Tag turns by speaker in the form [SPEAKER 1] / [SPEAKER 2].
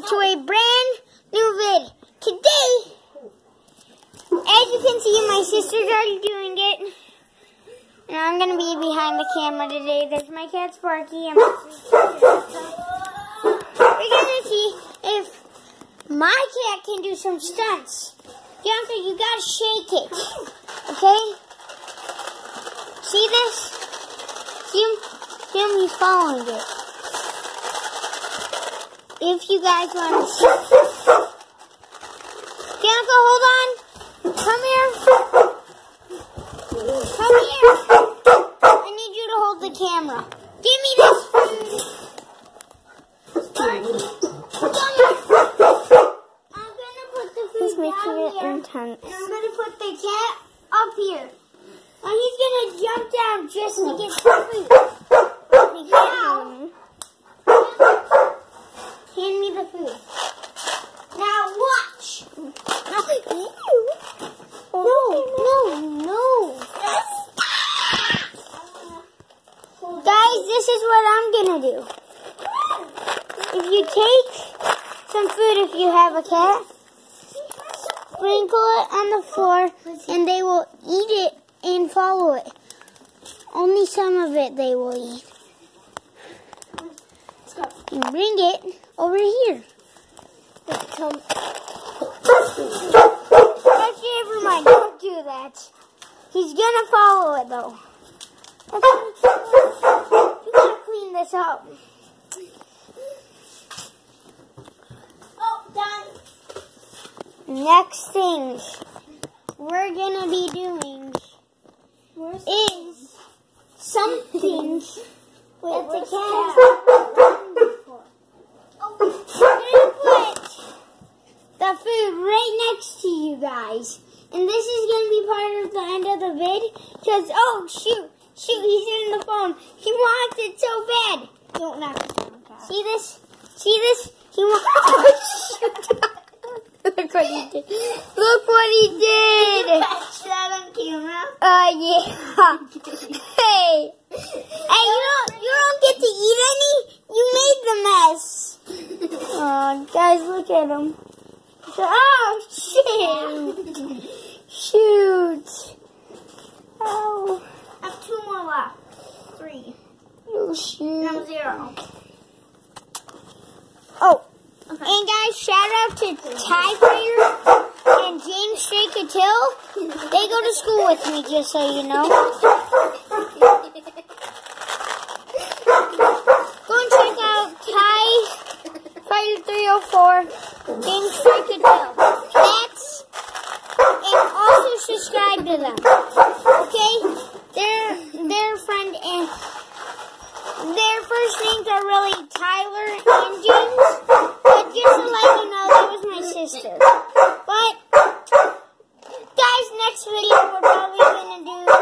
[SPEAKER 1] to a brand new vid. Today, as you can see, my sister's already doing it. And I'm going to be behind the camera today. There's my cat Sparky. And we're going to see if my cat can do some stunts. Bianca, you got to shake it. Okay? See this? See him? He's following it. If you guys want to see. Bianca, hold on. Come here. Come here. I need you to hold the camera. Give me this food. Come here. I'm going to put the food down here. Intense. And I'm going to put the cat up here. And he's going to jump down just to get the food. Now, hand me the food. Now watch. No. Guys, this is what I'm going to do. If you take some food, if you have a cat, sprinkle it on the floor, and they will eat it and follow it. Only some of it they will eat. And bring it over here. Actually, never mind. Don't do that. He's gonna follow it though. You gotta clean this up. Oh, done. Next thing we're gonna be doing is something that the cat has done before. We're gonna put the food right next to you guys. And this is going to be part of the end of the vid. Because, oh, shoot, he's in the phone. He wants it so bad. Don't knock it down, Kat. See this? He wants oh, shoot. Look what he did. Look what he did. You catch that on camera? Yeah. Hey, you don't get to eat any? You made the mess. Oh, guys, look at him. Oh, shoot. Oh. I have 2 more left. 3. Oh, shoot. Now 0. Oh. Okay. And guys, shout out to Ty Fire and James Straight-Catil. They go to school with me, just so you know. Go and check out Ty Fire 304, James Straight-Catil. That's, and also subscribe to them. Okay? They're friend and their first names are really Tyler and James. But just to let you know, that was my sister. But guys, next video we're probably gonna do